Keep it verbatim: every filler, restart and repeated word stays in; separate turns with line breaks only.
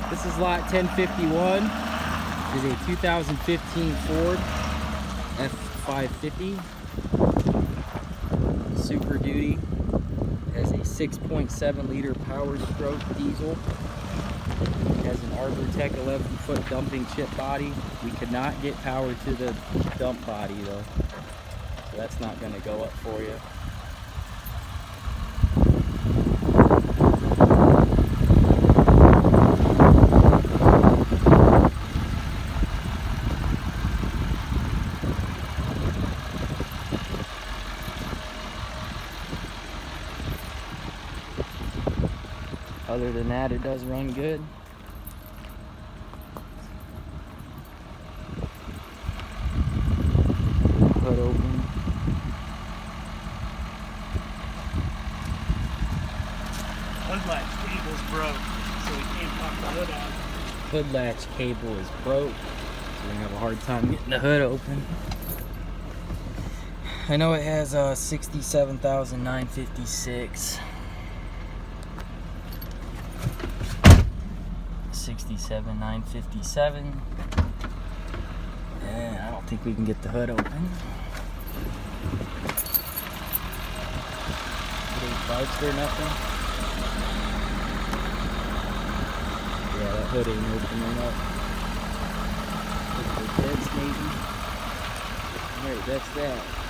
This is lot ten fifty-one. It is a two thousand fifteen Ford F five fifty. Super Duty. It has a six point seven liter Power Stroke diesel. It has an Arbortech eleven foot dumping chip body. We could not get power to the dump body though, so that's not going to go up for you. Other than that, it does run good. Hood open.
Hood latch cable's broke, so we can't pop the hood out.
Hood latch cable is broke, so we're gonna have a hard time getting the hood open. I know it has uh, sixty-seven thousand nine hundred fifty-six. sixty-seven thousand nine hundred fifty-seven. And I don't think we can get the hood open. Any parts or nothing? Yeah, that hood ain't opening up. Look at the dents maybe. Alright, that's that.